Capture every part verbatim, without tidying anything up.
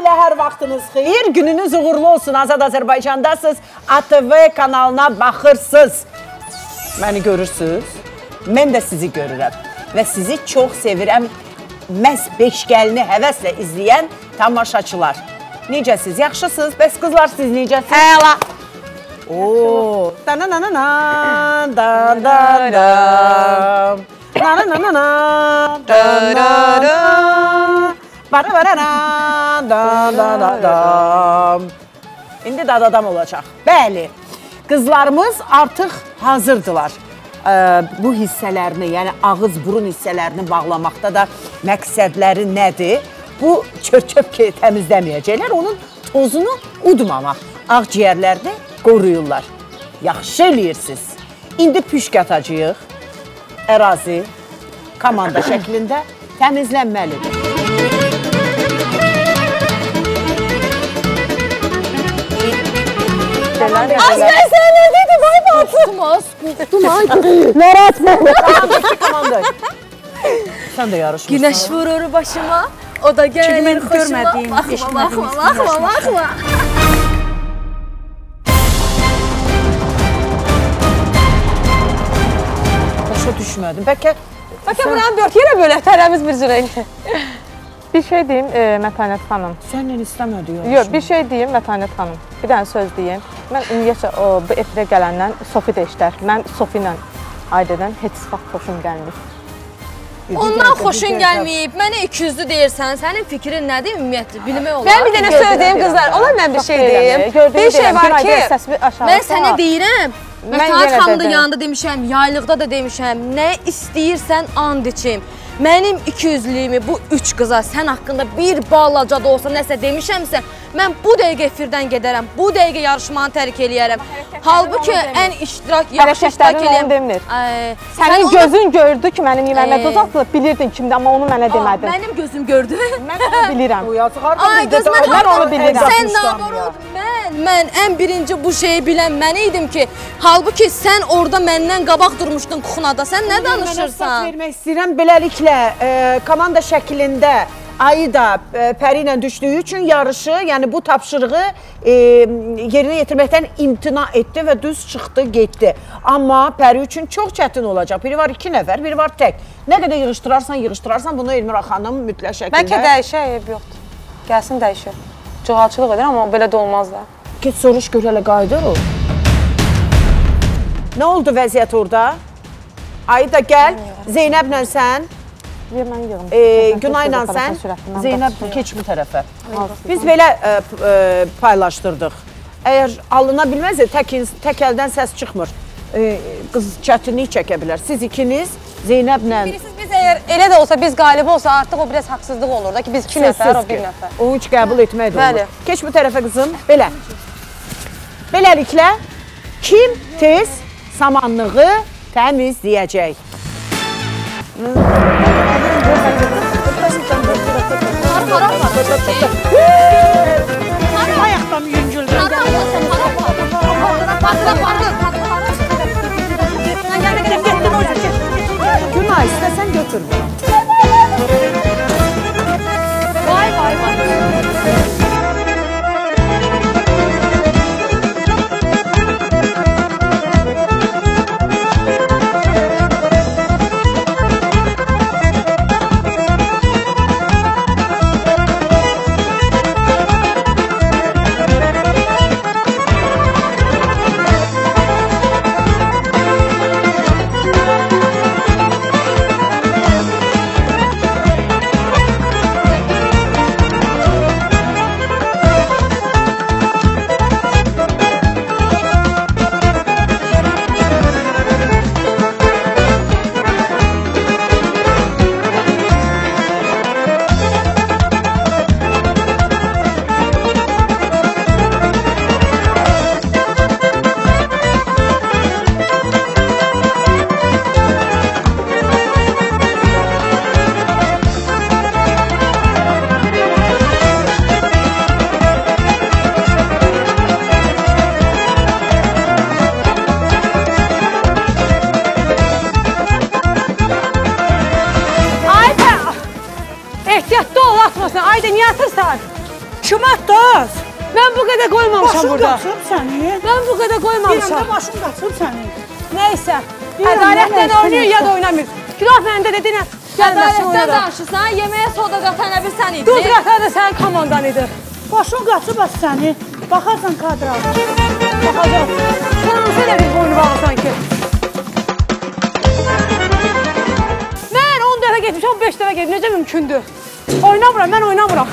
Sabahınızla hər vaxtınız xeyir, gününüz uğurlu olsun. Azad Azərbaycandasınız, A T V kanalına baxırsınız. Məni görürsünüz, mən də sizi görürəm və sizi çox sevirəm. Məhz beşgəlini həvəslə izləyən tamaşaçılar. Necəsiz, yaxşısınız? Bəs qızlar, siz necəsiz? Əla. Ooo. Da-na-na-na-na, da-da-da. Na-na-na-na-na, da-da-da. Bara-bara-da, da-da-da. İndi dadadam olacaq. Bəli, qızlarımız artıq hazırdılar. Bu hissələrini, yəni ağız-burun hissələrini bağlamaqda da məqsədləri nədir? Bu çöp-çöp təmizləməyəcəklər, onun tozunu udmamaq. Ağciyərlərini qoruyurlar. Yaxşı eləyirsiniz. İndi püşk atacağıq. Ərazi komanda şəklində təmizlənməlidir. Az mən sənə dedim, ay batım. Qorxdum az, qorxdum ay. Narahat mənə. Komanda. Sən də yarışmışsın. Günəş vurur başıma, o da gəlir xoşuma. Baxma, baxma, baxma, baxma. Başa düşmədim. Bəlkə... Bəlkə buranı dörd yerə bölək, tərəmiz bir zürəylə. Bir şey deyim, e, Mətanət xanım. Səndən istəmədi yarışma. Yox, bir şey deyim, Mətanət xanım. Bir dənə söz deyim. Mən ümumiyyətlə o, bu efirə gələndən Sofi də işlər. Mən Sofi ilə Aydədən heç vaxt xoşum gəlməyib. Ondan xoşun gəlməyib, mənə ikiyüzlü deyirsən, sənin fikrin nədir ümumiyyətlə, bilmək olar. Mən bir dənə söyləyeyim qızlar, olar mən bir şey deyim. Bir şey var ki, mən sənə deyirəm, Mətanət xanım da yanında demişəm, yaylıqda da demişəm, nə istəyirsən and içim. Mənim ikiyüzlüyümü bu üç qıza sən haqqında bir balaca da olsa nəsə demişəmsə, mən bu dəqiqə efirdən gedərəm, bu dəqiqə yarışmanı tərk eləyərəm. Halbuki ən iştirak, yaxşı iştirak eləyəm. Hərəkətlərin onu demir. Sənin gözün gördü ki, mənim yeməyimə toz atılıb, bilirdin kimdə, amma onu mənə demədin. Mənim gözüm gördü. Mən onu bilirəm. Ay qız, mən onu bilirəm. Sən nabarod, mən, mən ən birinci bu şeyi bilən mən idim ki, halbuki sən orada məndən qabaq durmuşdun kuxunada, sən nə danışırsan? Mən vermək istəyirəm, beləliklə komanda şəklində Ayı da Pəri ilə düşdüyü üçün yarışı, yəni bu tapşırığı yerinə yetirməkdən imtina etdi və düz çıxdı, getdi. Amma Pəri üçün çox çətin olacaq. Biri var iki nəfər, biri var tək. Nə qədər yığışdırarsan, yığışdırarsan, bunu Elmira xanım mütləq şəkildə... Bəlkə dəyişək, ev yoxdur. Gəlsin dəyişək. Cığalçılıq edir, amma belə də olmaz da. Get soruş gör, hələ qayıdır o. Nə oldu vəziyyət orada? Ayı da gəl, Zeynəblə sən. Günayla sən, Zeynəb keç bu tərəfə. Biz belə paylaşdırdıq. Əgər alına bilməz, tək əldən səs çıxmır. Qız çətinlik çəkə bilər. Siz ikiniz Zeynəblə... Bilirsiniz, biz əgər elə də olsa, biz qalib olsa, artıq o biraz haqsızlıq olur da ki, biz iki nəfər, o bir nəfər. O üç qəbul etmək də olur. Keç bu tərəfə qızım, belə. Beləliklə, kim tez samanlığı təmizləyəcək? Ayaqdan yüngüldür. Günay, istəsən götür. Vay, vay, vay. Ayda, niyə atırsan? Kim atdız? Mən bu qədər qoymamışam burada. Başım qaçıb səni. Mən bu qədər qoymamışam. Deyirəm də başım qaçıb səni. Nəysə, ədalətdən oynayır ya da oynamır. Günah məndə dedin, Ədalətdən danışırsan, yeməyə soda qatan nə bir sən idi. Duz qatan da sənin komandan idi. Başım qaçıb az səni. Baxarsan kadra. Baxacaq. Sən hansı elə bir boynu bağlısan ki? Mən on dəfə getmişəm, on beş dəfə getmişəm. Necə mümkündür? Oynamıram, mən oynamıram.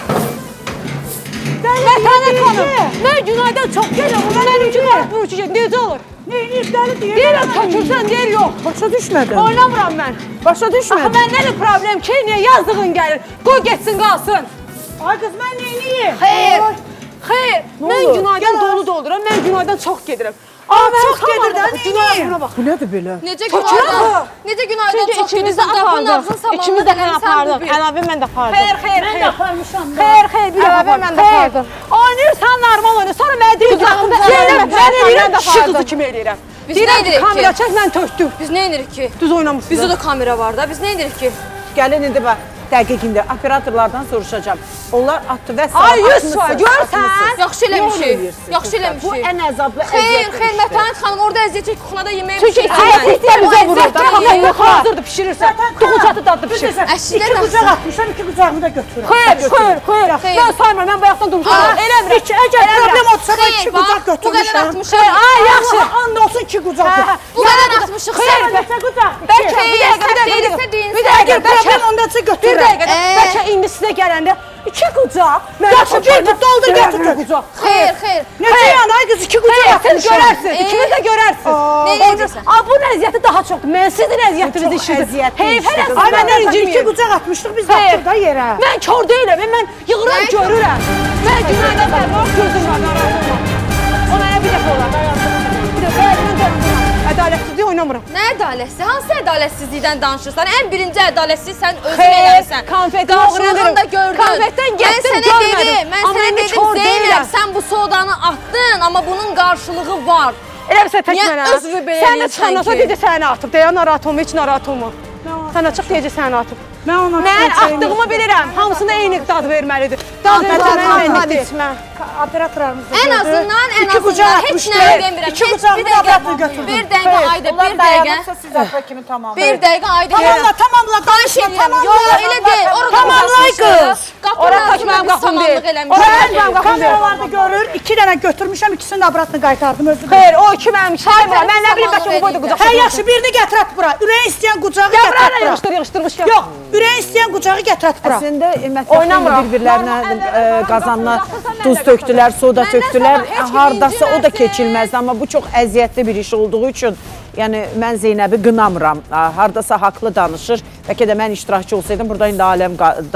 Mətanət xanım, mən Günaydan çox gələm. Mənim üçün vurucu gedim. Necə olur? Neyini dəli deyir? Deyirəm, tökürsən, deyir, yox. Başa düşmədim. Oynamıram mən. Başa düşmədim. Axı, mən nədir problem ki, niyə yazdığın gəlir? Qoy getsin, qalsın. Ay qız, mən neyiniyim? Xeyr, xeyr. Mən Günaydan dolu dolduram, mən Günaydan çox gedirəm. Aa, çox gedir də, neyiniyim? Bu nədir belə? Necə Günaydan, necə Günaydan çox gedirsən, qapının ağzını sabahına İkimiz də sən apardıq. Əlavə mən də apardım. Xeyr, xeyr, Mən də xeyr. aparmışam da. Xeyr, xeyr, bir Əlavə dəfə mən də apardım. Oynayırsan, normal oyna. Sonra mən deyirəm, Qucağımda deyirəm, əlavə mən mən eləyirəm, də kişi apardım. qızı kimi eləyirəm. Biz Deyirəm nə ki, edirik kamera ki? çək, mən tökdüm. Biz nə edirik ki? Düz oynamışsınız. Bizdə də kamera var da, biz nə edirik ki? Gəlin indi bax, dəqiq indi operatorlardan soruşacağam. Onlar atdı və sağ Ay, yüz var, görsən? Yaxşı eləmişik, yaxşı eləmişik. Bu ən əzablı Xeyr, əziyyətli xeyr, işdir. Mətanət xanım, orada əziyyət çək, kuxnada yeməyə Çünki əziyyətlər bizə vurur da. Xaman yox, hazırdır, pişirirsən. Duxucatı dadlı pişir. Əşində İki nəfsən. qucaq atmışam, iki qucağımı da götürürəm. Xeyr, xeyr, xeyr. Xeyr. Mən saymıram, mən bayaqdan durmuşam. Eləmirəm. İki, əgər problem olsa da iki Xeyr, bax, qucaq bu qədər götürmüşəm. atmışıq. Ay, yaxşı. And olsun iki qucaq. Bu qədər atmışıq, Xeyr, sən. Neçə qucaq? Bəlkə bir Xeyr, dəqiqə, bir sən dəqiqə, deyilsə deyilsən. bir dəqiqə, Əgər bəlkə problem ondasa bir götürürəm. dəqiqə, Ee? bəlkə indi sizə gələndə iki qucaq. Yaxşı, götür, doldur, götür. qucaq. Xeyr, xeyr. Necə yəni, ay qız iki qucaq Xeyr, siz atmışam. görərsiniz, ikiniz də görərsiniz. Nə eləyəcəksən? Aa, bunun əziyyəti daha çoxdur. Mən sizin əziyyətinizi çox işidir. əziyyətli Heyf, işdir hələ qızım. Ay, sizə mən məndən iki incimiyim. qucaq atmışdıq, biz Xeyr. batdıq da yerə. Mən kör deyiləm, mən yığıram, Mən- görürəm. Mən Günaydan bərbax gözüm var, narahat olma. Onaya bir dəfə olar. Bir dəfə, mən dönmürəm. Ədalətsizlik oynamıram. Nə ədalətsiz? Hansı ədalətsizlikdən danışırsan? Ən birinci ədalətsiz sən özün Xeyr, eləmisən. konfeti Qarşılığını da gördün. Konfetdən Mən getdim, sənə görmədim. dedim, mən Amma sənə indi dedim, kör Zeynəb, deyiləm. sən bu sodanı atdın, amma bunun qarşılığı var. Elə bilsə tək Niyə mənə. özünü belə Sən də eləyirsən çıxanasa ki? deyəcək səni atıb. Deyə narahat olma, heç narahat olma. Sən açıq deyəcək səni atıb. Mən ona Mən atdığımı bilirəm. Hamısına eyni dad verməlidir. Dad verməlidir. Operatorlarımız da Ən gördü. azından, ən İki qucaq azından heç atmışlar. nə demirəm. İki Heç qucağımı bir da dəqiqə, ablatla götürdüm. bir dəqiqə, ayda, Onlar bir dəqiqə. dayanırsa siz atla kimi tamam. Bir dəqiqə, ayda. Tamamla, tamamla, Danış danışma, edirəm. tamamla. Yox, elə deyil. Orada Tamamlay qız. Qapının Ora tək ağzında mənim bir qapım deyil. samanlıq eləmişəm. Ora tək mənim qapım deyil. Kameralarda görür, iki dənə götürmüşəm, ikisini də abratını qaytardım özü. Xeyr, o iki mənim saymıram. Mən nə bilim bəlkə bu boyda qucaq. Hə, yaxşı, birini gətir at bura. Ürəyin istəyən qucağı Ya gətir bura at nə bura. yığışdır, yığışdırmış ya. Yox, ürəyin istəyən qucağı gətir at bura. Əslində mətbəxdə bir-birlərinə e, qazanına duz tökdülər, soda tökdülər. Hardasa o da keçilməzdi, amma bu çox əziyyətli bir iş olduğu üçün yəni mən Zeynəbi qınamıram. Hardasa haqlı danışır. Bəlkə də mən iştirakçı olsaydım burada indi aləm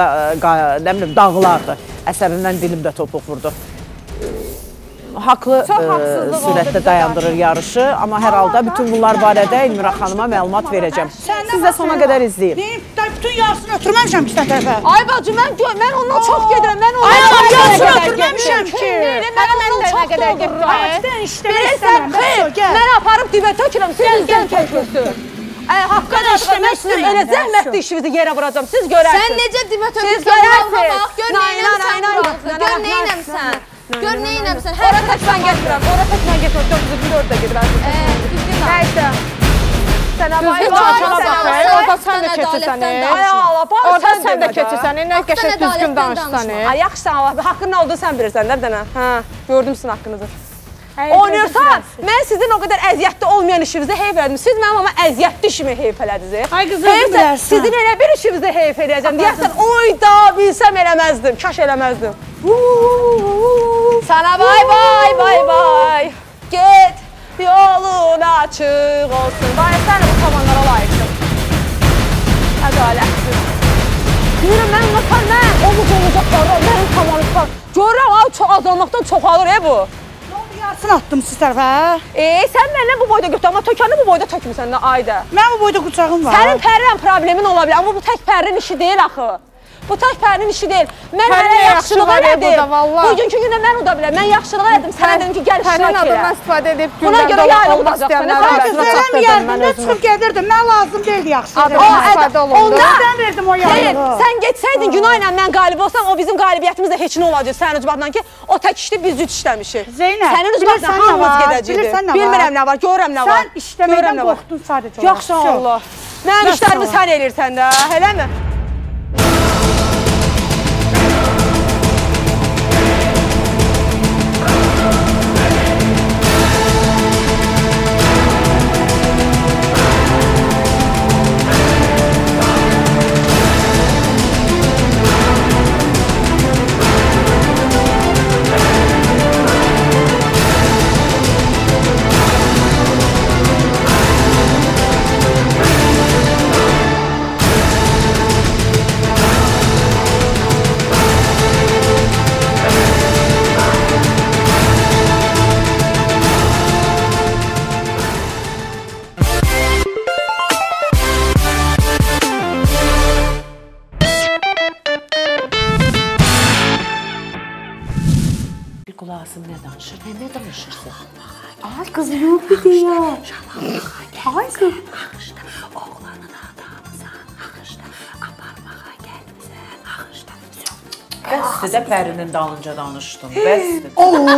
nə bilim dağlardı. Əsəbimdən dilim də topuq vurdu. Haqlı e, sürətdə dayandırır yarışı, amma hər halda bütün bunlar barədə Elmira xanıma məlumat verəcəm. Siz də sona qədər izləyin. Deyim, bütün yarısını ötürməmişəm iki dəfə. Ay bacı, mən mən ondan çox gedirəm. Mən Ay, ondan ay, çox yarısını gedirəm. ötürməmişəm ki. Mən ondan çox qədər gedirəm. Ağaçdan işləmək Bilirsən, istəmirəm. xeyr, mən aparıb dibə tökürəm, siz bizdən tökürsünüz. Ay, haqqa da işləmək istəyirəm. Elə zəhmətli işinizi yerə vuracam, siz görərsiniz. Sən necə dibə Siz tökürsən? görərsiniz. Bax, gör Nay, nay, neynəmsən nay, burası. nay, Gör nay, neynəmsən. Gör neynəmsən. Ora tək mən getmirəm, ora tək mən getmirəm. Dördüncü bir dörd də gedirəm. Düzgün danış. Nəysə. Sənə bax, Düzgün bax, danış, bax, sən bax, Orada sən də sən keçirsən. ədalətdən e. danışma. Ay Allah, bax, Orada sən sən də demə də. keçirsən. Nə qəşəng ədalətdən düzgün danışsan. danışma. e. Ay yaxşı Allah, haqqın nə olduğunu sən bilirsən də bir dənə. Hə, gördüm sizin haqqınızı. Oynayırsan, mən sizin o qədər əziyyətli olmayan işinizə heyf elədim. Siz mənim amma əziyyətli işimi heyf elədiniz. Ay qızım, bilərsən. Sizin elə bir işinizə heyf eləyəcəm. Deyəsən, oy da bilsəm eləməzdim, kaş eləməzdim. Sana bay bay bay bay. Get yolun açıq olsun. Bay sən bu komanlara layiqsin. Ədalətsiz. Deyirəm, mən natan, mən omuz olacaqlar, mənim komanım. Görürəm, abi, çox azalmaqdan çoxalır e bu. Yarısını attım siz tərəfə. Eee, sən məndən bu boyda götür, amma tökəni bu boyda tökmüsən də, ayda. Mənim bu boyda qucağım var. Sənin pərrən problemin ola bilər, amma bu tək pərrin işi deyil axı. Bu tək Pərinin işi deyil. Mən Pərin hələ yaxşılıq yaxşılıq eləyib elədim. burada, vallahi. Bugünkü gündə mən uda biləm. Mən yaxşılıq elədim. Sənə dedim ki, gəl iştirak Pərinin elə. adından istifadə edib Buna görə gündən yaylıq olmaz olacaq. deyənlərdən Mən başına Gözlərim çatdırdım mən yerdində özümü. çıxıb gedirdim. Mən lazım deyil yaxşı. Adından istifadə olundu. Ondan verdim o Deyil, yaylığı. sən getsəydin günah ilə mən qalib olsam, o bizim qalibiyyətimiz də heç nə olacaq sənin ucbatdan ki, o tək işdə biz üç işləmişik. Zeynəb, Sənin ucbatdan bilirsən nə hamımız var? gedəcəkdik. Bilirsən nə var? Bilmirəm nə var, görürəm nə var. Sən işləməkdən Görürəm nə var. qorxdun sadəcə. Yaxşı Allah. Mənim işlərimi sən eləyirsən də, eləmi? Qulağısın nə danışır? Nə, nə danışırsın? Ay qız yox idi ya. Ay qız. Axışda oğlanın adamısan, axışda aparmağa gəlmisən, axışda. Bəsdir də Pərinin dalınca danışdın, bəsdir.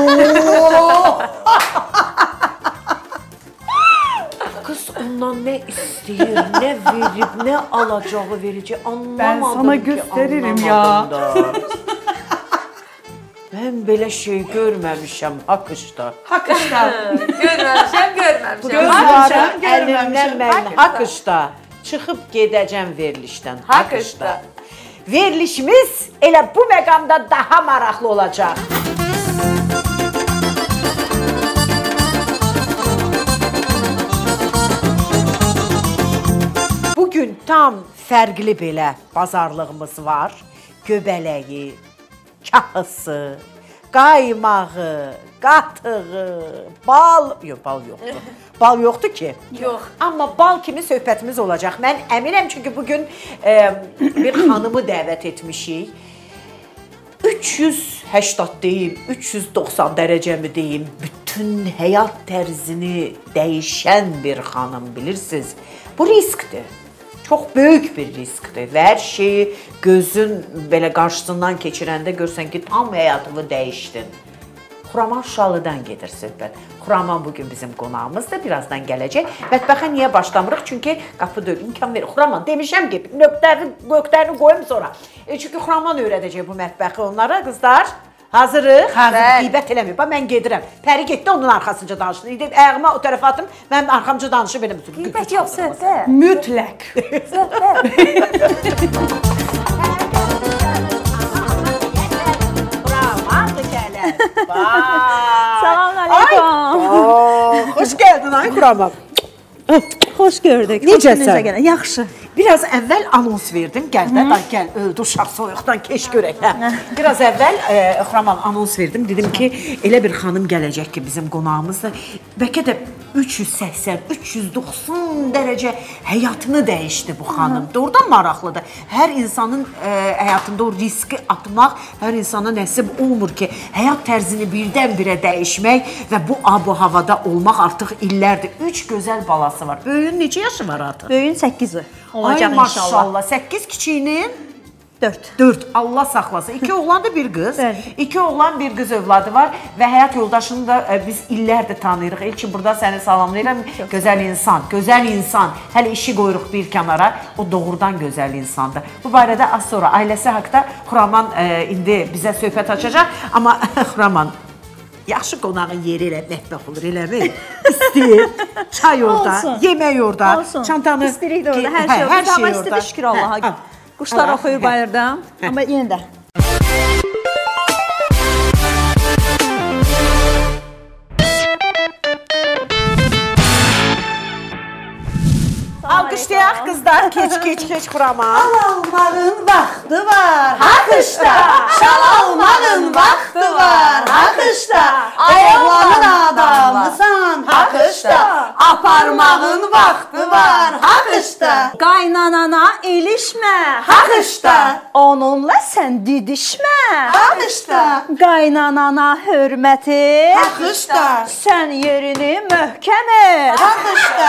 Qız ondan nə istəyir, nə verib, nə alacağı verəcək, anlamadım Ben sana ki, gösteririm anlamadım da. Mən belə şey görməmişəm Akışda. Hakışda. Görməmişəm, görməmişəm. Gözlərim əlimdən mən Akışda çıxıb gedəcəm verilişdən. Akışda. Verilişimiz elə bu məqamda daha maraqlı olacaq. Bugün tam fərqli belə bazarlığımız var. Göbələyi, kahısı, qaymağı, qatığı, bal, yox bal yoxdur. Bal yoxdur ki. Yox. Amma bal kimi söhbətimiz olacaq. Mən əminəm çünki bugün e, bir xanımı dəvət etmişik. üç yüz səksən deyim, üç yüz doxsan dərəcəmi deyim, bütün həyat tərzini dəyişən bir xanım bilirsiniz. Bu riskdir. Çox böyük bir riskdir və hər şeyi gözün belə qarşısından keçirəndə görsən ki, tam həyatını dəyişdin. Xuraman Şalıdan gedir söhbət. Xuraman bugün bizim qonağımızdır, birazdan gələcək. Mətbəxə niyə başlamırıq? Çünki qapı döyül, imkan verir. Xuraman, demişəm ki, nöqtəni, nöqtəni qoyum sonra. E, çünki Xuraman öyrədəcək bu mətbəxi onlara, qızlar. Hazırıq? Hazır. Qeybət eləmir. Bax, mən gedirəm. Pəri getdi, onun arxasınca danışdı. İdi, ayağıma o tərəfə atım, mənim arxamca danışıb belə bütün. Qeybət yox, söhbət. Mütləq. Salam aleyküm. Xoş gəldin ay Xuraman. Xoş gördük. Necəsən? Yaxşı. Biraz əvvəl anons verdim. Gəl də, gəl, öldü uşaq soyuqdan keş görək. Hə. Biraz əvvəl e, Xuraman anons verdim. Dedim ki, elə bir xanım gələcək ki, bizim qonağımızda bəlkə də üç yüz səksən, üç yüz doxsan dərəcə həyatını dəyişdi bu xanım. Doğrudan maraqlıdır. Hər insanın e, həyatında o riski atmaq hər insana nəsib olmur ki, həyat tərzini birdən-birə dəyişmək və bu abu-havada olmaq artıq illərdir. Üç gözəl balası var. Böyüyün neçə yaşı var artıq? Böyüyün səkkiz olacaq Ay, inşallah. maşallah. səkkiz kiçiyinin dörd. dörd. Allah saxlasın. İki oğlan da bir qız. Bəli. İki oğlan bir qız övladı var və həyat yoldaşını da e, biz illərdir tanıyırıq. İlkin burada səni salamlayıram. Gözəl insan, gözəl insan. Hələ işi qoyuruq bir kənara. O doğrudan gözəl insandır. Bu barədə az sonra ailəsi haqqında Xuraman e, indi bizə söhbət açacaq. Amma Xuraman, yaxşı qonağın yeri elə mətbəx olur, eləmi? İsti, çay orada, Olsun. yemək orada, Olsun. çantanı... İstirik də orada, hər Hə, şey orada. hər şey Amma orada. istidir, şükür Allaha. Hə, Quşlar Allah. oxuyur bayırda. Amma yenə də. Al Alqışlayaq qızlar, keç, keç, keç Xuraman. Şal almağın vaxtı var, haxışda. Şal almağın vaxtı var, haxışda. Oğlanın adamısan, haxışda. Aparmağın vaxtı var, haxışda. Qaynanana ilişmə, Haxışda. onunla sən didişmə. Haxışda. Qaynanana hörməti, Haxışda. sən yerini möhkəm et. Haxışda.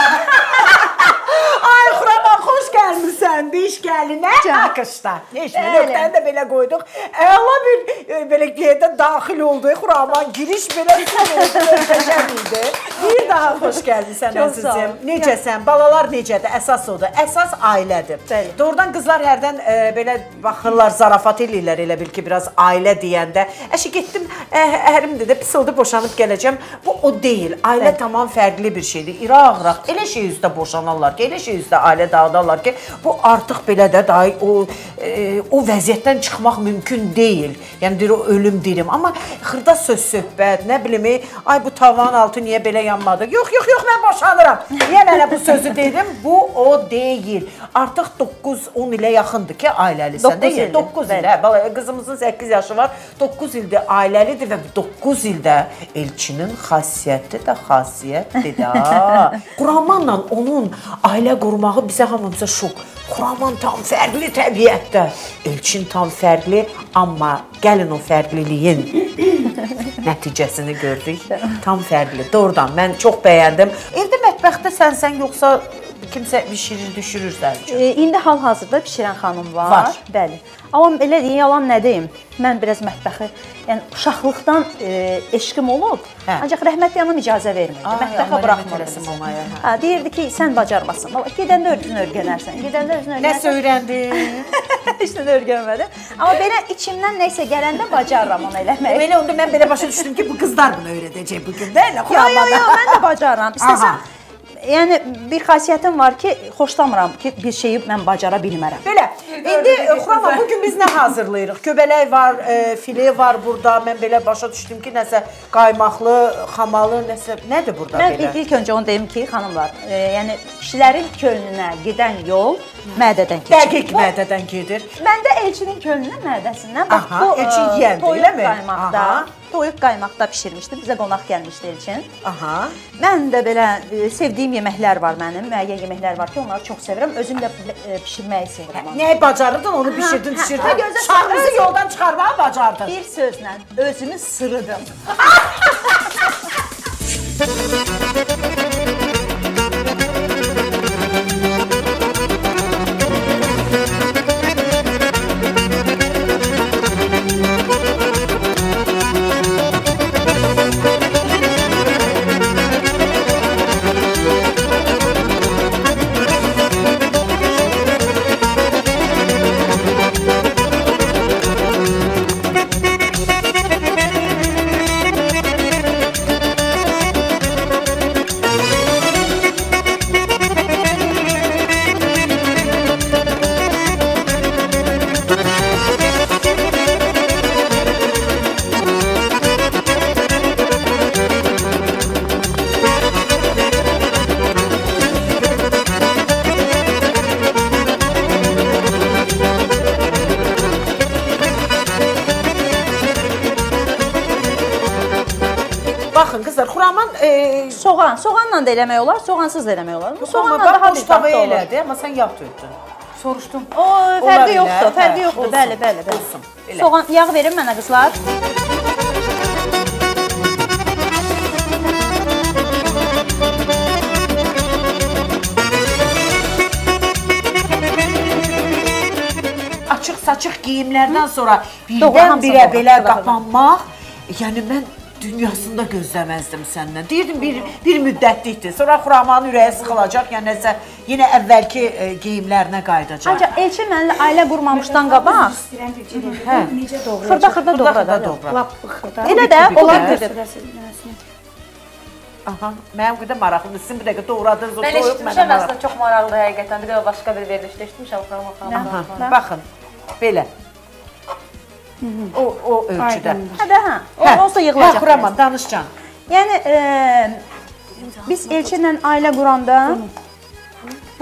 Ay Xuraman, xoş gəlmirsən, beş gəlinə. Alqışla. Heç nə, nöqtəni də belə qoyduq. Əla bir e, belə yerdə daxil oldu. Xuraman giriş belə möhtəşəm idi. Bir daha xoş gəlmisən əzizim. Necəsən? Balalar necədir? Əsas odur. Əsas ailədir. Doğrudan qızlar hərdən e, belə baxırlar, zarafat eləyirlər elə bil ki, biraz ailə deyəndə. Əşi getdim, ərim dedi, pis oldu, boşanıb gələcəm. Bu o deyil. Ailə tamam fərqli bir şeydir. İraq-ıraq elə şey üzdə boşanarlar ki, elə şey üzdə ailə dağıdarlar ki, bu artıq belə də daha o, e, o vəziyyətdən çıxmaq mümkün deyil. Yəni deyir, o ölüm deyirəm. Amma xırda söz söhbət, nə bilim, ay bu tavanın altı niyə belə yanmadı? Yox, yox, yox, mən boşanıram. Niyə mənə bu sözü dedim? Bu o deyil. Artıq doqquz on ilə yaxındır ki, ailəlisən. Deyil, doqquz il. Hə, qızımızın səkkiz yaşı var. doqquz ildir ailəlidir və doqquz ildə Elçinin xasiyyəti də xasiyyətdir də. Xuramanla onun ailə qurmağı bizə hamımıza şok. Xuraman tam fərqli təbiətdə. Elçin tam fərqli, amma gəlin o fərqliliyin nəticəsini gördük. Tam fərqli. Doğrudan, mən çox bəyəndim. Evdə mətbəxdə sənsən, yoxsa kimsə bişirir, düşürür sənin üçün? E, indi hal-hazırda bişirən xanım var. Var. Bəli. Amma belə deyim, yalan nə deyim? Mən biraz mətbəxi, yəni uşaqlıqdan e, eşqim olub. Hə. Ancaq rəhmətli anam icazə vermirdi. Mətbəxə buraxmırdı. Hə, deyirdi ki, sən bacarmasın. Gedəndə özün öyrənərsən. Gedəndə özün öyrənərsən. Nəsə öyrəndin? Heç nə də öyrənmədim. Amma belə içimdən nəysə gələndə bacarıram onu eləmək. Belə onda mən belə başa düşdüm ki, bu qızlar bunu öyrədəcək bugün də, elə Yox, yox, yox, mən də bacarıram. İstəsəm, yəni bir xasiyyətim var ki, xoşlamıram ki, bir şeyi mən bacara bilmərəm. Belə, indi Xuraman, bugün biz nə hazırlayırıq? Göbələk var, e, file var burada. Mən belə başa düşdüm ki, nəsə qaymaqlı, xamalı, nəsə, nədir burada mən belə? Mən ilk öncə onu deyim ki, xanımlar, e, yəni kişilərin könlünə gedən yol mədədən keçir. Dəqiq mədədən gedir. Məndə Elçinin könlünün mədəsindən, bax, Aha, bu Elçin yiyəndi, toyuq eləmi? qaymaqda, toyuq qaymaqda bişirmişdi, bizə qonaq gəlmişdi Elçin. Aha. Mən də belə e, sevdiyim yeməklər var mənim, müəyyən yeməklər var ki, onları çox sevirəm, özüm də e, pişirməyi sevirəm. Nəyi bacarırdın, onu bişirdin, pişirdin. Şarınızı yoldan çıxarmağı bacardın. Bir sözlə, özümü sırıdım. Baxın qızlar, Xuraman e, Soğan, soğanla da eləmək olar, soğansız da eləmək olar. soğanla daha bir tavaya elədi, amma sən yağ töydün. Soruşdum. O fərqi yoxdur, fərqi yoxdur. Bəli, bəli, bəli. Olsun. Soğan, yağ verin mənə qızlar. Açıq-saçıq geyimlərdən sonra birdən-birə belə qapanmaq, yəni mən dünyasında gözləməzdim səndən. Deyirdim, bir, bir müddətlikdir. Sonra Xuramanın ürəyi sıxılacaq, yəni nəsə yenə əvvəlki e, geyimlərinə qayıdacaq. Ancaq Elçin mənlə ailə qurmamışdan qabaq. Hə. Xırda-xırda doğrada. Lap xırda. Elə də olan gedir. Aha, mənim qədər maraqlıdır. Sizin bir dəqiqə doğradınız o Mən toyuq mənə eşitmişəm, maraqlı. əslində çox maraqlıdır həqiqətən. Bir də başqa bir verilişdə eşitmişəm Xuraman. Baxın, belə. O, o ölçüdə. Hə də, hə. Onsuz da yığılacaq. Hə, Xuraman, danış can. Yəni, e, biz Elçinlə ailə quranda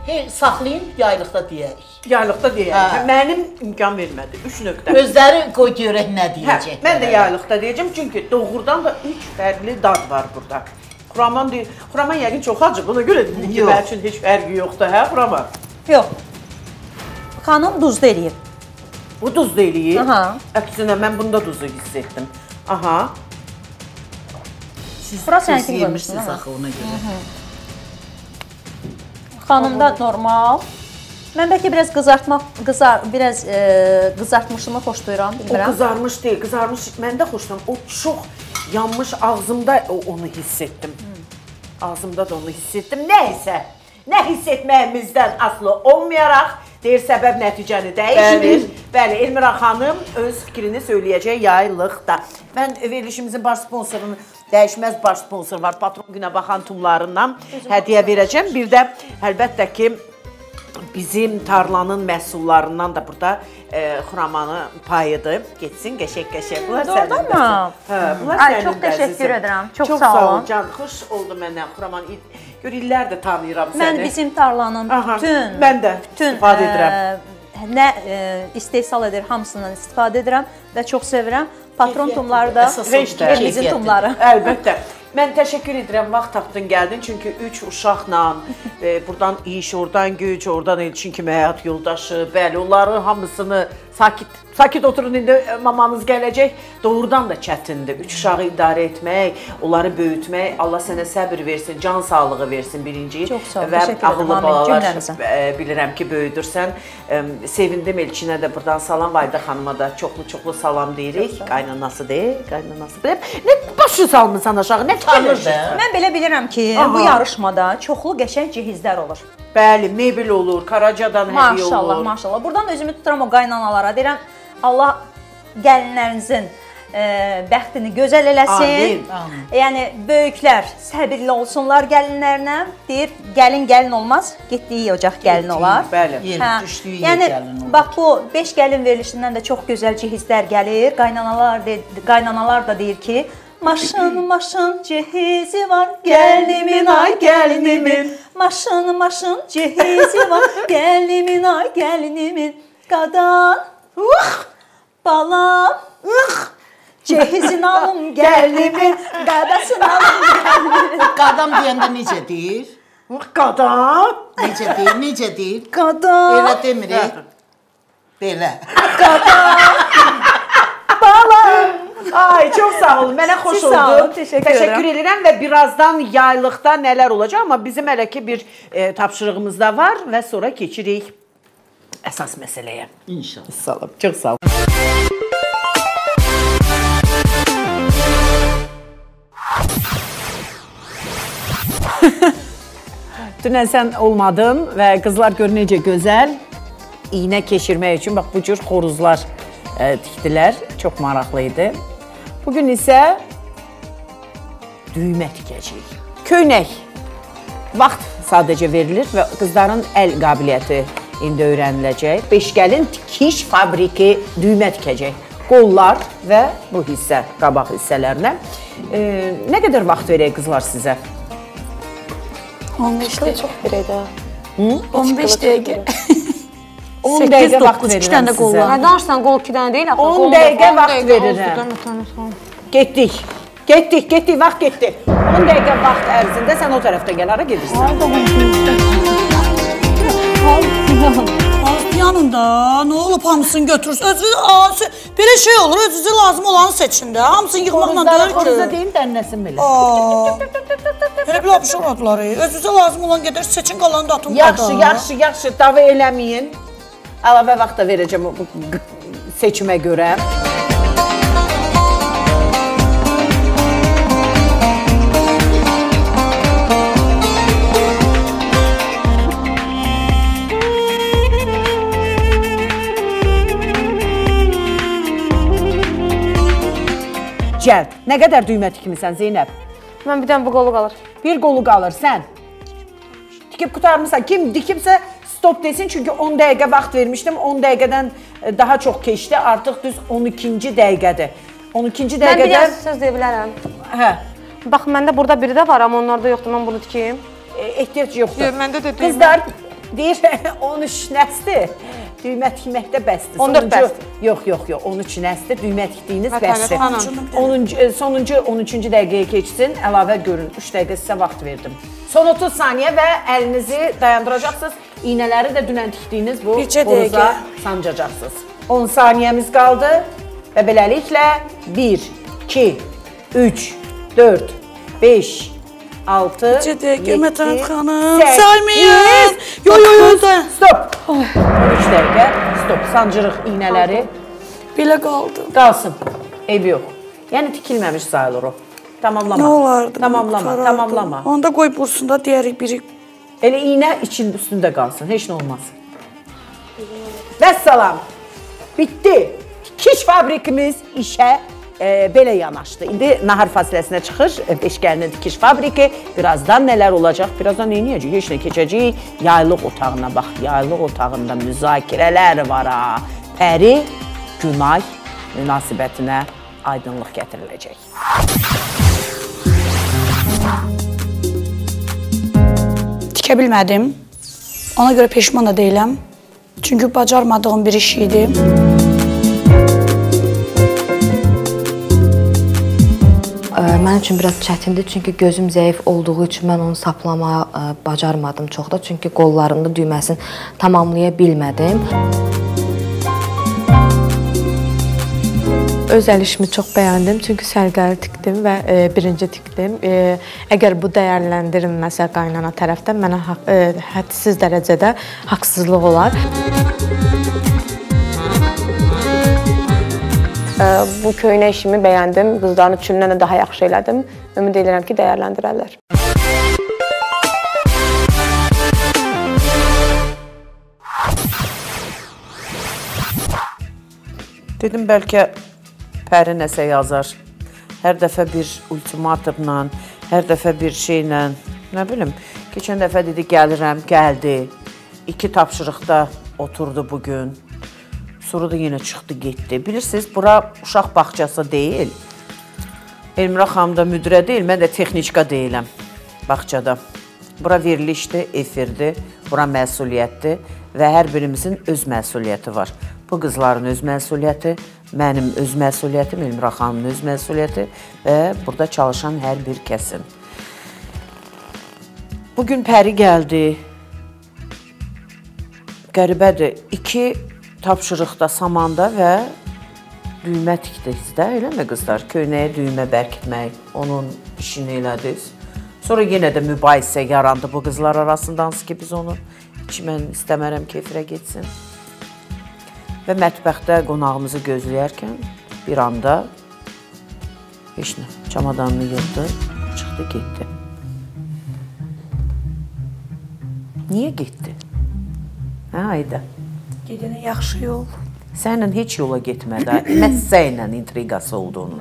Hey, saxlayın, yaylıqda deyərik. Yaylıqda deyək. Mənim imkan vermədi. üç nöqtə. Özləri qoy görək nə deyəcək. Hə, mən də yaylıqda deyəcəm, çünki doğrudan da üç fərqli dad var burada. Xuraman deyir, Xuraman yəqin çox acı, buna görə dedik ki, mənim üçün heç fərqi yoxdur, hə Xuraman? Yox. Xanım duzlu eləyib. Bu duzlu eləyib? Aha. Əksinə, mən bunda duzu hiss etdim. Aha. Siz Bura tuz sənkin yemişsiniz qoymuşsun, axı ona görə. Xanımda normal. Mən bəlkə biraz qızartmaq, qızar, biraz e, qızartmışımı xoşlayıram, bilmirəm. O qızarmış deyil, qızarmış məndə xoşlayıram. O çox yanmış ağzımda onu hiss etdim. Hmm. Ağzımda da onu hiss etdim. Nəysə, nə hiss etməyimizdən asılı olmayaraq, deyir səbəb nəticəni dəyişmir. Bəli, Elmira xanım öz fikrini söyləyəcək yaylıqda. Mən verilişimizin baş sponsorunu, dəyişməz baş sponsor var, Patron Günə Baxan tumlarından hədiyyə verəcəm. Bir də əlbəttə ki, bizim tarlanın məhsullarından da burada e, Xuramanı payıdır. Getsin, qəşək-qəşək. Bunlar Doğrudan mı? Hə, bunlar Ay, sənin çox təşəkkür əzizim. edirəm. Çox, Çox sağ sağ olun. ol can. Xoş oldu məndən Xuraman. Gör illərdir tanıyıram səni. Mən bizim tarlanın Aha, bütün mən də bütün istifadə edirəm. Ə, nə ə, istehsal edir, hamısından istifadə edirəm və çox sevirəm. Patron tumları da evimizin tumları. Əlbəttə. Mən təşəkkür edirəm, vaxt tapdın, gəldin. Çünki üç uşaqla, e, buradan iş, oradan güc, oradan Elçin kimi həyat yoldaşı, bəli, onların hamısını sakit, sakit oturun, indi mamanız gələcək. Doğrudan da çətindir. Üç uşağı idarə etmək, onları böyütmək, Allah sənə səbir versin, can sağlığı versin birinci. Çox sağ ol, və təşəkkür edirəm. ağıllı balalar Cümləmizə. bilirəm ki, böyüdürsən. Sevindim Elçinə də buradan salam, Validə xanıma da çoxlu-çoxlu salam deyirik. Qaynanası deyil, qaynanası deyil. Nə başı salmısan aşağı, nə tanırdı? Mən belə bilirəm ki, Aha. bu yarışmada çoxlu qəşəng cihizlər olur. Bəli, mebel olur, Karacadan hədiyyə olur. Maşallah, maşallah. Buradan özümü tuturam o qaynanalara. Deyirəm, Allah gəlinlərinizin e, bəxtini gözəl eləsin. Amin. Yəni, böyüklər səbirli olsunlar gəlinlərinə. Deyir, gəlin gəlin olmaz, getdiyi ocaq gəlin olar. Bəli. Yer Hə, düşdüyü yer yəni, gəlin olur. bax bu beş gəlin verilişindən də çox gözəl cihizlər gəlir. Qaynanalar, de, qaynanalar da deyir ki, maşın maşın cehizi var, gəlinimin ay gəlinimin. Maşın maşın cehizi var, gəlinimin ay gəlinimin. Qadan, ux, balam, ux, cehizin alım gəlinimin, qadasını alım gəlinimin. Qadam deyəndə necə deyir? Qadan. Necə deyir, necə deyir? Qadan, Elə demirik. Belə. balam. Ay, çox sağ olun. Mənə xoş Siz oldu. sağ olun, təşəkkür Təşəkkür edirəm və birazdan yaylıqda nələr olacaq, amma bizim hələ ki bir e, tapşırığımız da var və sonra keçirik əsas məsələyə. İnşallah. Sağ olun. Çox sağ olun. Dünən sən olmadın və qızlar gör necə gözəl iynə keçirmək üçün bax bu cür xoruzlar e, tikdilər. Çox maraqlı idi. Bugün isə düymə tikəcəyik. Köynək. Vaxt sadəcə verilir və qızların əl qabiliyyəti indi öyrəniləcək. Beşgəlin tikiş fabriki düymə tikəcək. Qollar və bu hissə, qabaq hissələrinə. E, nə qədər vaxt verək qızlar sizə? on beş dəqiqə çox verək də. on beş dəqiqə. on dəqiqə vaxt verirəm sizə. Nə danışsan, qol iki dənə deyil axı. on dəqiqə vaxt verirəm. Getdik. Getdik, getdik, vaxt getdi. on dəqiqə vaxt ərzində sən o tərəfdə gəl, hara gedirsən? Yanında nə olub hamısını götürürsün. Özü belə şey olur, özünüzə lazım olanı seçin də. Hamısını yığmaqla deyil ki. Xoruza deyin, dənləsin belə. Elə bir abşır oldular. Özünüzə lazım olan gedər seçin, qalanı da atın. Yaxşı, yaxşı, yaxşı, dava eləməyin. Əlavə vaxt da verəcəm bu seçimə görə. Gəl. Nə qədər düymə tikmisən Zeynəb? Mən bir dənə bu qolu qalır. Bir qolu qalır sən. Tikib qutarmısan. Kim dikibsə stop desin. Çünki on dəqiqə vaxt vermişdim. on dəqiqədən daha çox keçdi. Artıq düz on ikinci dəqiqədir. on ikinci Mən bir dəqiqədə... dənə söz deyə bilərəm. Hə. Bax, məndə burada biri də var, amma onlarda yoxdur. Mən bunu tikeyim. E, ehtiyac yoxdur. Yox, məndə də düymə. Qızlar, deyir on üç nəsdir, düymə tikməkdə bəsdir. on dörd bəsdir. Yox, yox, yox, on üç nəsdir, düymə tikdiyiniz Mətəbət bəsdir. sonuncu, on üçüncü dəqiqəyə keçsin, əlavə görün. üç dəqiqə sizə vaxt verdim. Son otuz saniyə və əlinizi dayandıracaqsınız. İynələri də dünən tikdiyiniz bu boruza sancacaqsınız. on saniyəmiz qaldı və beləliklə bir, iki, üç, dörd, beş, altı, yeddi, saymayın. Yo, yo, yo, da. Stop. on üç dəqiqə, stop. Sancırıq iynələri. Belə qaldı. Qalsın. Eybi yox. Yəni tikilməmiş sayılır o. Tamamlama. Nə olardı? Tamamlama, tamamlama. Onda qoy bursunda deyərik biri. Elə iynə için üstündə qalsın, heç nə olmaz. Vəssalam. Bitdi. Tikiş fabrikimiz işə e, belə yanaşdı. İndi nahar fasiləsinə çıxır, Beşkəlinin tikiş fabriki. Birazdan nələr olacaq? Birazdan nə edəcək? Heç nə keçəcək. Yaylıq otağına bax. Yaylıq otağında müzakirələr var ha. Pəri, Günay münasibətinə aydınlıq gətiriləcək. Tikə bilmədim. Ona görə peşman da deyiləm. Çünki bacarmadığım bir iş idi. Mənim üçün biraz çətindir, çünki gözüm zəif olduğu üçün mən onu saplamağa bacarmadım çox da, çünki qollarında düyməsini tamamlaya bilmədim. Öz əl işimi çox bəyəndim, çünki sərgəli tikdim və e, birinci tikdim. E, əgər bu dəyərləndirilməsə qaynana tərəfdən mənə e, hədsiz dərəcədə haqsızlıq olar. Bu köynə işimi bəyəndim, qızların üçündən də daha yaxşı elədim. Ümid edirəm ki, dəyərləndirərlər. Dedim, bəlkə Pəri nəsə yazar. Hər dəfə bir ultimatumla, hər dəfə bir şeylə, nə bilim, keçən dəfə dedi, gəlirəm, gəldi. İki tapşırıqda oturdu bugün. Sonra da yenə çıxdı, getdi. Bilirsiniz, bura uşaq bağçası deyil. Elmira xanım da müdirə deyil, mən də texniçka deyiləm bağçada. Bura verilişdir, efirdir, bura məsuliyyətdir və hər birimizin öz məsuliyyəti var. Bu qızların öz məsuliyyəti, mənim öz məsuliyyətim, Elmira xanımın öz məsuliyyəti və burada çalışan hər bir kəsin. Bugün Pəri gəldi. Qəribədir, iki tapşırıqda samanda və düymə tikdikdə, eləmi qızlar? Köynəyə düymə bərkitmək, onun işini elədiniz. Sonra yenə də mübahisə yarandı bu qızlar arasında, hansı ki biz onu heç mən istəmərəm ki, efirə getsin. Və mətbəxdə qonağımızı gözləyərkən bir anda heç nə, çamadanını yığdı, çıxdı, getdi. Niyə getdi? Hə, Ayda? Gedənə yaxşı yol. Sənlə heç yola getmədi, məhsə ilə intriqası olduğunu.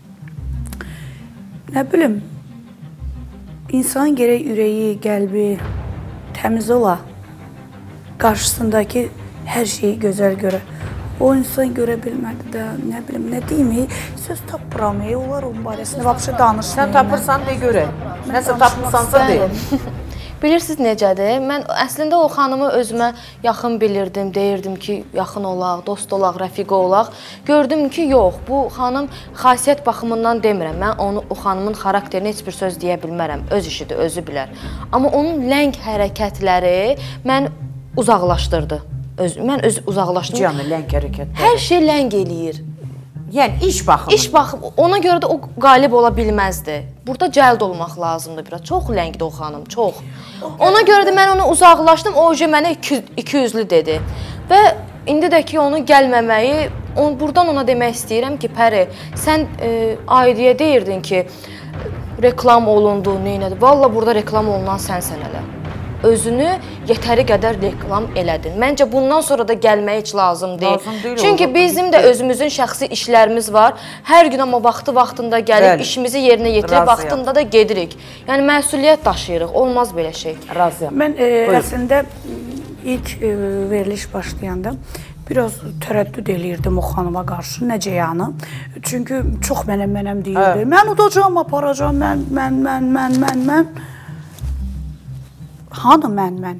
Nə bilim, insanın gərək ürəyi, qəlbi təmiz ola, qarşısındakı hər şeyi gözəl görə. O insan görə bilmədi də, nə bilim, nə deyim, söz tapıram, onlar onun barəsində vapşı danışmayın. Sən tapırsan, de görə. Nəsə tapırsansa, de. Bilirsiniz necədir? Mən əslində o xanımı özümə yaxın bilirdim, deyirdim ki, yaxın olaq, dost olaq, rəfiqə olaq. Gördüm ki, yox, bu xanım xasiyyət baxımından demirəm. Mən onu, o xanımın xarakterinə heç bir söz deyə bilmərəm. Öz işidir, özü bilər. Amma onun ləng hərəkətləri məni uzaqlaşdırdı. Öz, mən öz uzaqlaşdım. Canı ləng hərəkətləri. Hər şey ləng eləyir. Yəni, iş baxımı. İş baxımı. Ona görə də o qalib ola bilməzdi. Burada cəld olmaq lazımdır biraz. Çox ləngdir o xanım, çox. Ona görə də mən onu uzaqlaşdım. O öcə mənə iki yüzlü dedi. Və indi də ki, onu gəlməməyi, on, buradan ona demək istəyirəm ki, Pəri, sən e, Aydiyə deyirdin ki, reklam olundu, neynədir? Valla burada reklam olunan sənsən hələ. Özünü yetəri qədər reklam elədin. Məncə, bundan sonra da gəlmək heç lazım deyil. Lazım deyil. Çünki bizim də özümüzün şəxsi işlərimiz var. Hər gün amma vaxtı-vaxtında gəlib, Bəli. işimizi yerinə yetirib, vaxtında da gedirik. Yəni, məsuliyyət daşıyırıq. Olmaz belə şey. Razıyam. Mən e, əslində ilk e, veriliş başlayanda biraz tərəddüd eləyirdim o xanıma qarşı, necə yəni. Çünki çox mənəm-mənəm deyirdi. Mən udacağım, aparacağım, mən, mən, mən, mən, mən, mən. Hanı mən, mən?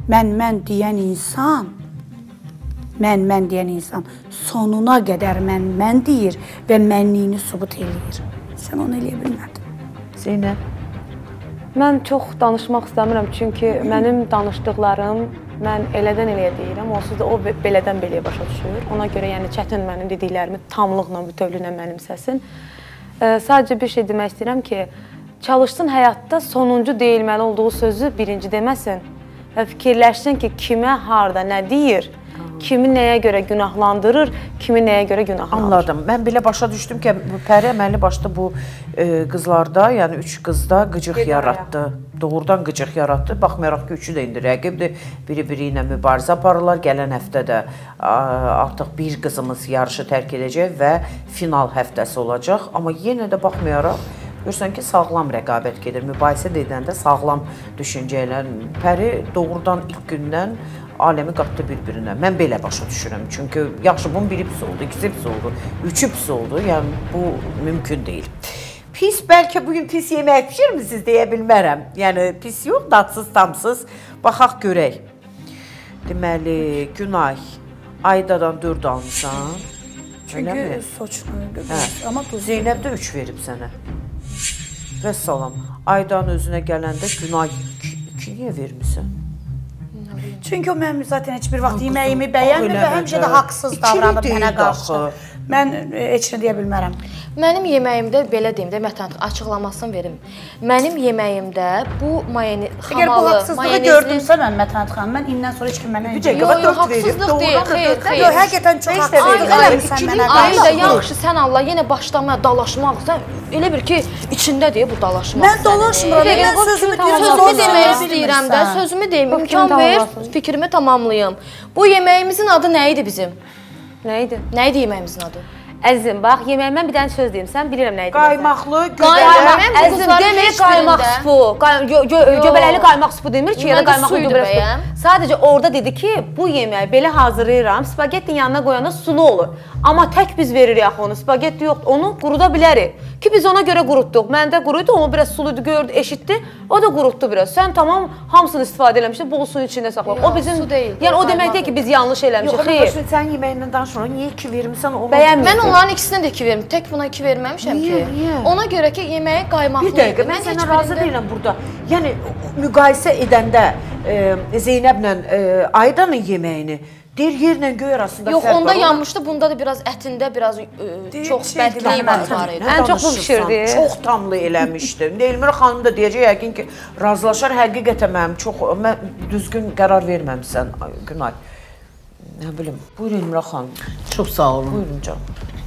mən, mən deyən insan, mən, mən deyən insan sonuna qədər mən, mən deyir və mənliyini sübut eləyir. Sən onu eləyə bilmədin. Zeynəb. Mən çox danışmaq istəmirəm, çünki mənim danışdıqlarım mən elədən eləyə deyirəm, onsuz da o belədən beləyə başa düşür. Ona görə yəni çətin mənim dediklərimi tamlıqla, bütövlüklə mənimsəsin. E, sadəcə bir şey demək istəyirəm ki, çalışsın həyatda sonuncu deyilməli olduğu sözü birinci deməsin və fikirləşsin ki, kimə, harda, nə deyir, kimi nəyə görə günahlandırır, kimi nəyə görə günahlandırır. Anladım. Mən belə başa düşdüm ki, Pəri əməlli başda bu e, qızlarda, yəni üç qızda qıcıq Gedir yaratdı. Ya. Doğrudan qıcıq yaratdı. Baxmayaraq ki, üçü də indi rəqibdir. Biri-biri ilə mübarizə aparırlar. Gələn həftə də artıq bir qızımız yarışı tərk edəcək və final həftəsi olacaq. Amma yenə də baxmayaraq, görürsən ki, sağlam rəqabət gedir. Mübahisə edəndə sağlam düşüncə ilə. Pəri doğrudan ilk gündən aləmi qatdı bir-birinə. Mən belə başa düşürəm. Çünki yaxşı, bunun biri pis oldu, ikisi pis oldu, üçü pis oldu. Yəni, bu mümkün deyil. Pis, bəlkə bugün pis yemək pişirmisiniz deyə bilmərəm. Yəni, pis yox, dadsız, tamsız. Baxaq görək. Deməli, Günay, Aydadan dörd almışsan. Çünki soçunu görürüz. Amma Zeynəb də üç verib sənə. Və salam. Aydanın özünə gələndə Günay iki niyə vermirsən? Çünki o mənim zaten heç bir vaxt yeməyimi bəyənmir və həmişə də haqsız davranıb mənə qarşı. Mən heç nə deyə bilmərəm. Mənim yeməyimdə, belə deyim də, Mətən açıqlamasını verim. Mənim yeməyimdə bu mayonez, xamalı, Əgər bu haqsızlığı gördümsə mən Mətən xanım, mən indən sonra heç kim mənə bir dəqiqə, dörd verib, doğrudan dörd verib. Yox, həqiqətən çox haqsızlıq eləmirsən mənə qarşı. Ayda, yaxşı, sən Allah, yenə başlamaya dalaşmaq, sən elə bir ki, içindədir bu dalaşmaq. Mən dalaşmıram, mən sözümü deyirəm. Sözümü demək istəyirəm də, sözümü deyim, imkan ver, fikrimi tamamlayım. Bu yeməyimizin adı nə idi bizim? Nə idi? Nə idi yeməyimizin adı? Əzizim, bax, yeməyimdən bir dənə söz deyim, sən bilirəm nə idi? Qaymaqlı, göbələk. Əzizim, demək qaymaq supu. Göbələkli qaymaq supu demir ki, yerə qaymaqlı göbələk supu. Sadəcə orada dedi ki, bu yeməyi belə hazırlayıram, spagettin yanına qoyanda sulu olur. Amma tək biz veririk axı onu, spagetti yoxdur, onu quruda bilərik. Ki biz ona görə qurutduq. Məndə quruydu, onu biraz suludu, gördü, eşitdi, o da qurutdu biraz. Sən tamam hamısını istifadə eləmişdin, bol suyun içində saxlayıb. O bizim, yəni o demək deyil ki, biz yanlış eləmişik. Yox, sən yeməyindən danışma, niyə iki vermirsən onu? Mən onların ikisinə də iki verim, tək buna iki verməmişəm ki. Niyə? Ona görə ki, yeməyi qaymaqlı idi. Bir dəqiqə, mən sənə razı deyiləm burada. Yəni, müqayisə edəndə Zeynəblə Aydanın yeməyini deyir, yerlə göy arasında yox, onda yanmışdı, bunda da biraz ətində biraz çox bədliyi var idi. Ən çox bu pişirdi. Çox tamlı eləmişdi. Elmira xanım da deyəcək, yəqin ki, razılaşar, həqiqətən mənim çox, mən düzgün qərar verməmişsən, Günay. Nə bilim, buyur Elmira xanım. Çox sağ olun. Buyurun canım.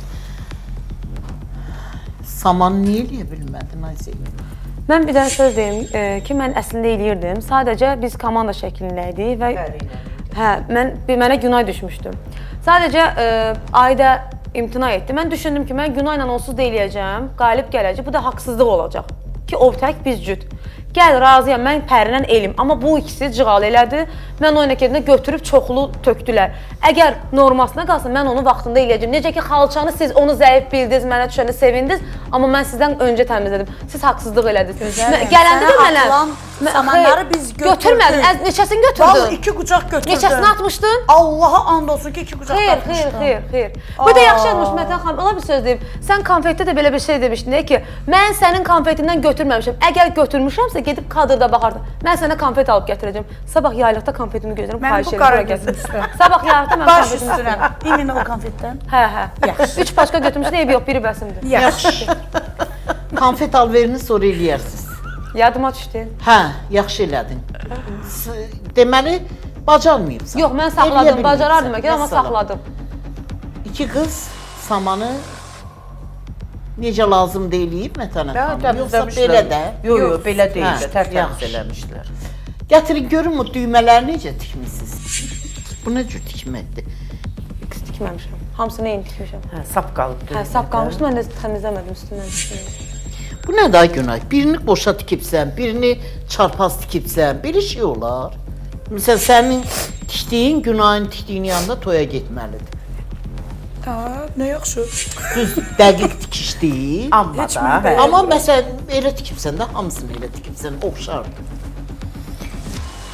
Samanı niyə eləyə bilmədin, ay Zeynəb? Mən bir dənə söz deyim ki, mən əslində eləyirdim. Sadəcə biz komanda şəklində idik və hə, mən mənə Günay düşmüşdü. Sadəcə Ayda imtina etdi. Mən düşündüm ki, mən Günayla onsuz da eləyəcəm, qalib gələcək. Bu da haqsızlıq olacaq ki, o tək biz cüt. Gəl, razıyam, mən Pərinlə elim. Amma bu ikisi cığal elədi. Mən o inəkədində götürüb çoxlu tökdülər. Əgər normasına qalsın, mən onu vaxtında eləyəcəm. Necə ki, xalçanı siz onu zəif bildiniz, mənə düşəndə sevindiniz. Amma mən sizdən öncə təmizlədim. Siz haqsızlıq elədiniz. Gələndə də mənə... Samanları biz götürdük. Götürmədin, neçəsini götürdün? Vallahi iki qucaq götürdüm. Neçəsini atmışdın? Allaha and olsun ki, iki qucaq atmışdım. Xeyr, xeyr, xeyr. Bu da yaxşı olmuş, Mətən xanım. Ola bir söz deyim. Sən konfetdə də belə bir şey demişdin ki, mən sənin konfetindən götürməmişəm. Əgər götürmüşəmsə, gedib kadrda baxardın. Mən sənə konfet alıb gətirəcəm. Sabah yaylıqda konfetimi gözlərim, xahiş edirəm. Mən bu qaragözün üstə. Sabah yaylıqda mən baş üstünəm. İmin o konfetdən. Hə, hə. Yaxşı. Üç paşka götürmüşsün, eybi yox, biri bəsimdir. Yaxşı. Konfet al verini sonra eləyərsiniz. Yadıma düşdü. Hə, yaxşı elədin. Deməli, bacarmayıbsan. Yox, mən saxladım, bacarardım ki, amma saxladım. İki qız samanı necə lazım deyiləyib Mətənə xanım? Yoxsa belə də? Yox, yox, belə deyil də, tərtəmiz eləmişlər. Gətirin, görün o düymələri necə tikmişsiniz? Bu nə cür tikməkdir? İkisi tikməmişəm. Hamısını eyni tikmişəm. Hə, sap qalıbdır. Hə, sap qalmışdı, mən də təmizləmədim üstündən üstündən. Bu nə daha Günay? Birini boşa tikibsən, birini çarpaz tikibsən, belə şey olar. Məsələn, sənin tikdiyin Günayın tikdiyinin yanında toya getməlidir. Ha, nə yaxşı. Düz, dəqiq tikiş deyil. Amma da. Amma məsələn, elə tikibsən də, hamısını elə tikibsən, oxşardır.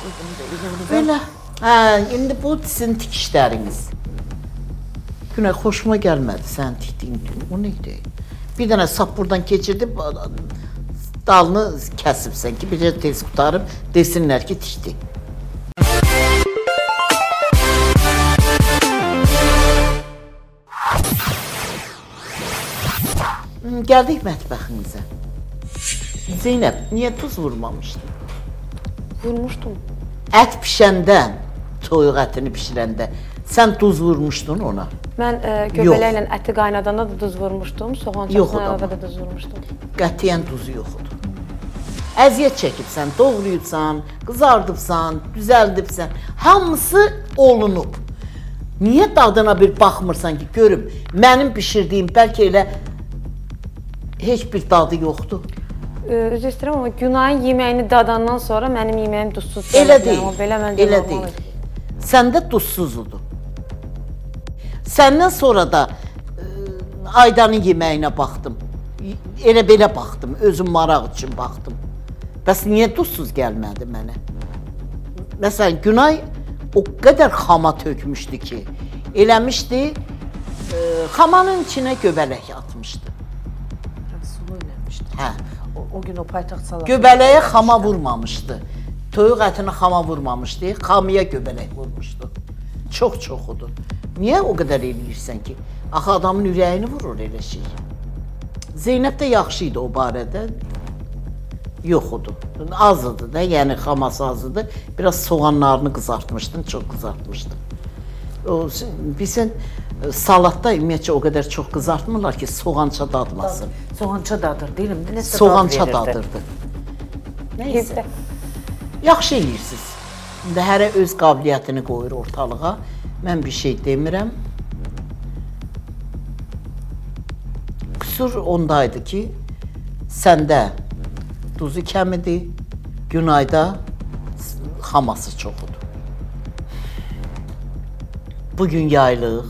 Belə. Hə, indi bu sizin tikişləriniz. Günay, xoşuma gəlmədi sən tikdiyin gün. O neydi? Bir dənə sap buradan keçirdib, dalını kəsibsən ki, bir tez qutarıb, desinlər ki, tikdi. Gəldik mətbəxinizə. Zeynəb, niyə tuz vurmamışdın? Vurmuşdum. Ət pişəndə, toyuq ətini pişirəndə, sən duz vurmuşdun ona? Mən e, göbələklə əti qaynadanda da duz vurmuşdum, soğan çaxsına da duz vurmuşdum. Qətiyyən duzu yoxdur. Əziyyət çəkibsən, doğrayıbsan, qızardıbsan, düzəldibsən, hamısı olunub. Niyə dadına bir baxmırsan ki, görüm, mənim bişirdiyim bəlkə elə heç bir dadı yoxdur. Üzr istəyirəm, amma Günayın yeməyini dadandan sonra mənim yeməyim duzsuz gəlir. Elə deyil, elə deyil. Səndə duzsuzdur. Səndən sonra da e, Aydanın yeməyinə baxdım. Elə belə baxdım, özüm maraq üçün baxdım. Bəs niyə duzsuz gəlmədi mənə? Məsələn, Günay o qədər xama tökmüşdü ki, eləmişdi, e, xamanın içinə göbələk atmışdı. Sulu eləmişdi. Hə. O, o gün o paytaxt salatı. Göbələyə xama vurmamışdı. Toyuq ətini xama vurmamışdı, xamıya göbələk vurmuşdu. Çox-çoxudur. Niyə o qədər eləyirsən ki? Axı adamın ürəyini vurur elə şey. Zeynəb də yaxşı idi o barədə. Yoxudur. Azıdır da, yəni xaması azıdır. Biraz soğanlarını qızartmışdın, çox qızartmışdın. O, bilsən, salatda ümumiyyətcə o qədər çox qızartmırlar ki, soğança dadmasın. Soğança dadır, deyiləm. Soğança dadırdı. Neysə. Yaxşı eləyirsiniz. İndi hərə öz qabiliyyətini qoyur ortalığa. Mən bir şey demirəm. Qüsur ondaydı ki, səndə duzu kəmidir, Günayda xaması çoxudur. Bugün yaylıq.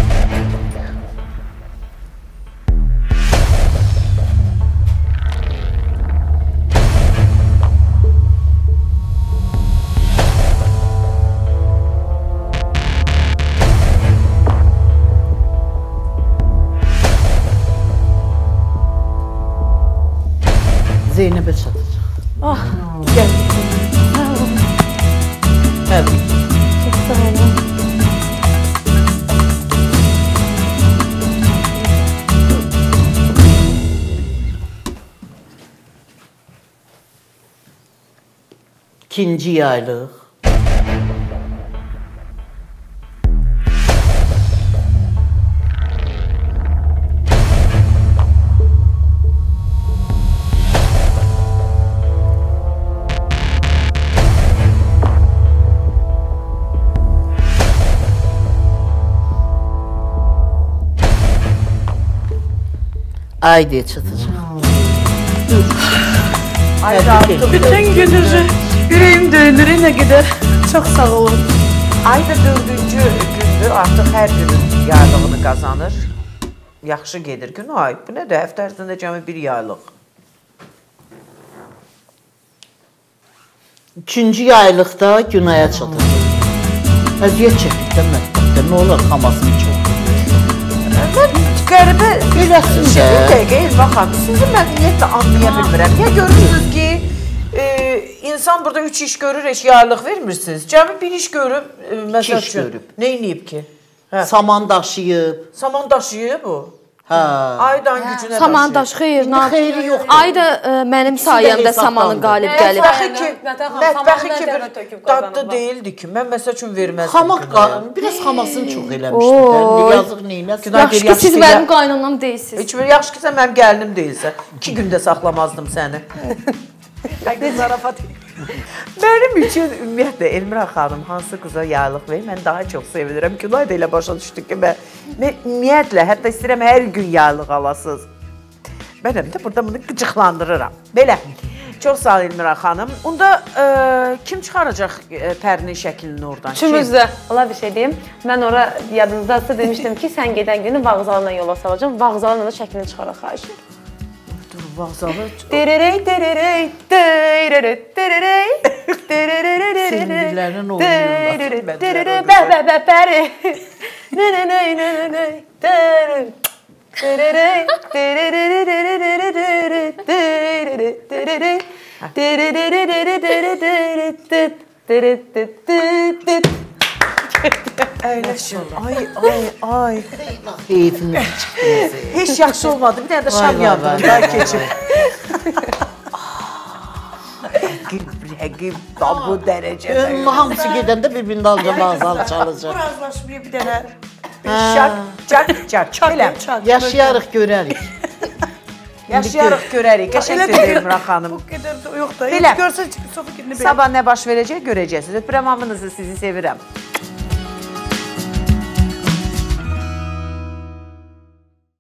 Zeynəbə çatacaq. Ah, gəl. Təbrik. Çox sağ olun. İkinci yaylıq. Ayda çatacaq. Ayda artıq. Bütün gününüzü yüreğim döyünür ne kadar. Çok sağ olun. Ayda dördüncü gündür, artıq hər günün yaylığını qazanır. Yaxşı gedir Günay. Bu nədir? Həftə ərzində cəmi bir yaylıq. Üçüncü yaylıqda Günaya çatacaq. Əziyyət çəkib də mətbəxdə, nə olar xamasını çox. Qəribə Eləsin şey, bir də. dəqiqə Elva xanım, sizi mən ümumiyyətlə anlaya bilmirəm. Ya görürsünüz ki, e, insan burada üç iş görür, heç yaylıq vermirsiniz. Cəmi bir iş görüb, e, məsəl iş üçün, görüb. nə eləyib ki? Hə. Saman daşıyıb. Saman daşıyıb bu. Hə. Aydan gücünə Saman daş, xeyr, İndi xeyri yoxdur. Ay da ə, mənim sayəmdə samanı qalib gəlib. Mətbəxi ki, mətbəxi ki bir dadlı deyildi ki, mən məsəl üçün verməzdim. Xama, biraz xamasını çox eləmişdi də, yazıq neynəsin. Yaxşı ki, siz mənim qaynanam deyilsiniz. Heç bir yaxşı ki, sən mənim gəlinim deyilsən. İki gündə saxlamazdım səni. Zarafat. Mənim üçün ümumiyyətlə Elmira xanım hansı qıza yaylıq verir, mən daha çox sevinirəm. Günay da elə başa düşdük ki, mən ümumiyyətlə, hətta istəyirəm hər gün yaylıq alasınız. Mənəm də burada bunu qıcıqlandırıram. Belə, çox sağ ol Elmira xanım. Onda e, kim çıxaracaq e, pərinin şəklini oradan? Üçümüz də. Ola bir şey deyim. Mən ora yadınızdasa demişdim ki, sən gedən günü vağzalına yola salacağım. Vağzalına da şəklini çıxaraq xahiş edirəm. Dur, Vağzalı. Dərərəy, dərərəy, dərərəy, dərərəy, dərərəy, Sinirlərin oynuyorlar. dərərəy, bə, bə, bə, bəri. Nənənəy, nənənəy, dərərəy. Dərərəy, dərərəy, dərərəy, dərərəy, dərərəy, Əyləşin. Ay, ay, ay. Keyfimiz çıxdınız. Heç yaxşı olmadı. Bir dənə də şam yandırın. Daha keçib. Rəqib da bu dərəcədə. Önümə hamısı gedəndə bir-birinin dalca mağazalı çalacaq. Razılaşmıyor bir dənə. Şak, çak, çak. Belə. Yaşayarıq, görərik. Yaşayarıq, görərik. Qəşəng söyləyir Murat xanım. Bu qədər də yox da. Belə. Görsən Sofi kimi belə. Sabah nə baş verəcək görəcəksiniz. Öpürəm hamınızı, sizi sevirəm.